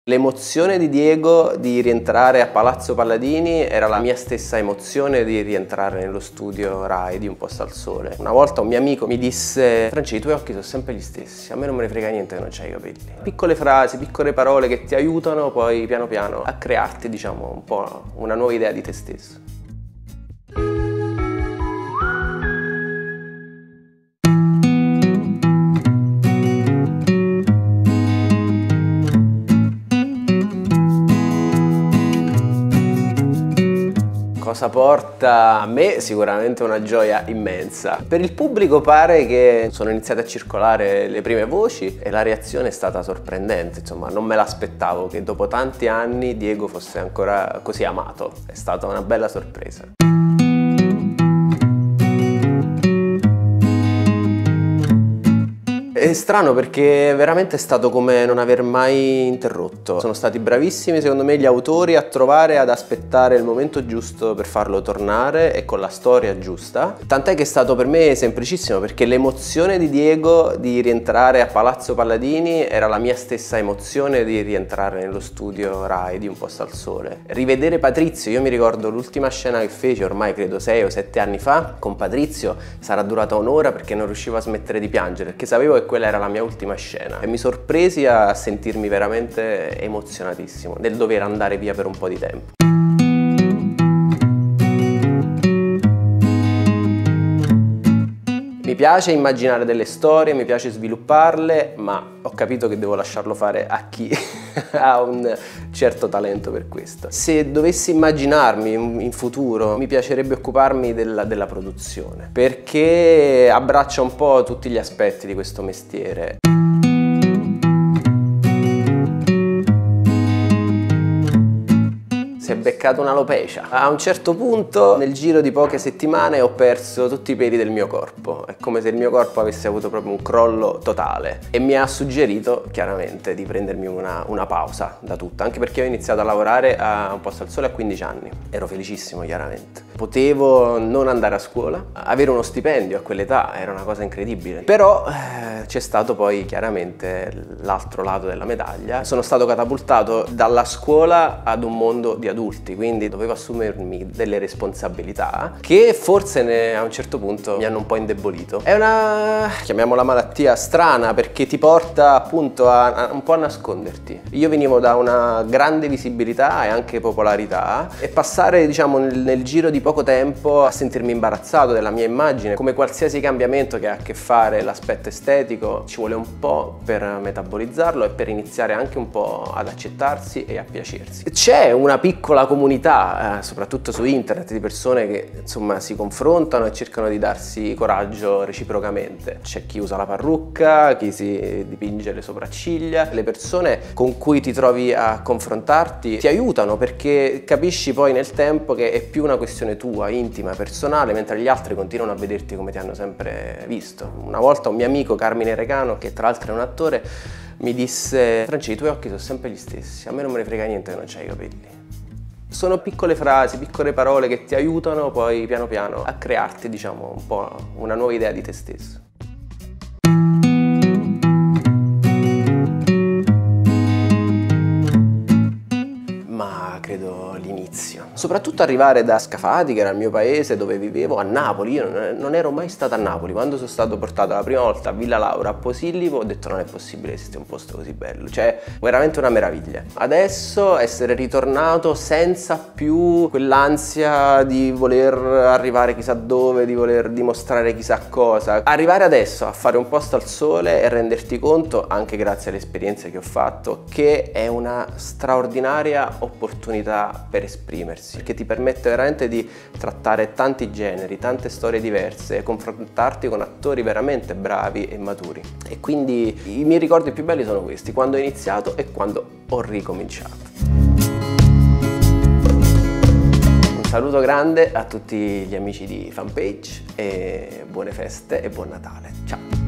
L'emozione di Diego di rientrare a Palazzo Palladini era la mia stessa emozione di rientrare nello studio Rai di Un posto al sole. Una volta un mio amico mi disse: Franci, i tuoi occhi sono sempre gli stessi, a me non me ne frega niente che non c'hai i capelli. Piccole frasi, piccole parole che ti aiutano poi piano piano a crearti, diciamo, un po' una nuova idea di te stesso. Cosa porta a me? Sicuramente una gioia immensa. Per il pubblico pare che sono iniziate a circolare le prime voci e la reazione è stata sorprendente, insomma non me l'aspettavo che dopo tanti anni Diego fosse ancora così amato, è stata una bella sorpresa. È strano perché veramente è stato come non aver mai interrotto. Sono stati bravissimi secondo me gli autori a trovare, ad aspettare il momento giusto per farlo tornare e con la storia giusta. Tant'è che è stato per me semplicissimo, perché l'emozione di Diego di rientrare a Palazzo Palladini era la mia stessa emozione di rientrare nello studio Rai di Un posto al sole. Rivedere Patrizio, io mi ricordo l'ultima scena che feci ormai credo 6 o 7 anni fa con Patrizio, sarà durata un'ora perché non riuscivo a smettere di piangere, perché sapevo che quella era la mia ultima scena e mi sorpresi a sentirmi veramente emozionatissimo nel dover andare via per un po' di tempo. Mi piace immaginare delle storie, mi piace svilupparle, ma ho capito che devo lasciarlo fare a chi ha un certo talento per questo. Se dovessi immaginarmi in futuro, mi piacerebbe occuparmi della produzione, perché abbraccia un po' tutti gli aspetti di questo mestiere. Si è beccato un'alopecia. A un certo punto, nel giro di poche settimane, ho perso tutti i peli del mio corpo. È come se il mio corpo avesse avuto proprio un crollo totale. E mi ha suggerito, chiaramente, di prendermi una pausa da tutto. Anche perché ho iniziato a lavorare a Un posto al sole a 15 anni. Ero felicissimo, chiaramente. Potevo non andare a scuola, avere uno stipendio a quell'età era una cosa incredibile. Però c'è stato poi, chiaramente, l'altro lato della medaglia. Sono stato catapultato dalla scuola ad un mondo di adulti, quindi dovevo assumermi delle responsabilità che forse a un certo punto mi hanno un po' indebolito. È una, chiamiamola malattia, strana, perché ti porta appunto un po' a nasconderti. Io venivo da una grande visibilità e anche popolarità e passare, diciamo, nel giro di poco tempo a sentirmi imbarazzato della mia immagine, come qualsiasi cambiamento che ha a che fare l'aspetto estetico, ci vuole un po' per metabolizzarlo e per iniziare anche un po' ad accettarsi e a piacersi. C'è una piccola comunità, soprattutto su internet, di persone che insomma si confrontano e cercano di darsi coraggio reciprocamente. C'è chi usa la parrucca, chi si dipinge le sopracciglia. Le persone con cui ti trovi a confrontarti ti aiutano, perché capisci poi nel tempo che è più una questione tua, intima, personale, mentre gli altri continuano a vederti come ti hanno sempre visto. Una volta un mio amico, Carmine Recano, che tra l'altro è un attore, mi disse: Franci, i tuoi occhi sono sempre gli stessi, a me non me ne frega niente che non c'hai i capelli. Sono piccole frasi, piccole parole che ti aiutano poi piano piano a crearti, diciamo, un po' una nuova idea di te stesso. Ma credo l'inizio. Soprattutto arrivare da Scafati, che era il mio paese dove vivevo, a Napoli. Io non ero mai stato a Napoli. Quando sono stato portato la prima volta a Villa Laura, a Posillipo, ho detto: non è possibile esiste un posto così bello. Cioè, veramente una meraviglia. Adesso essere ritornato senza più quell'ansia di voler arrivare chissà dove, di voler dimostrare chissà cosa. Arrivare adesso a fare Un posto al sole e renderti conto, anche grazie alle esperienze che ho fatto, che è una straordinaria opportunità per esprimersi, perché ti permette veramente di trattare tanti generi, tante storie diverse e confrontarti con attori veramente bravi e maturi. E quindi i miei ricordi più belli sono questi: quando ho iniziato e quando ho ricominciato. Un saluto grande a tutti gli amici di Fanpage e buone feste e buon Natale. Ciao!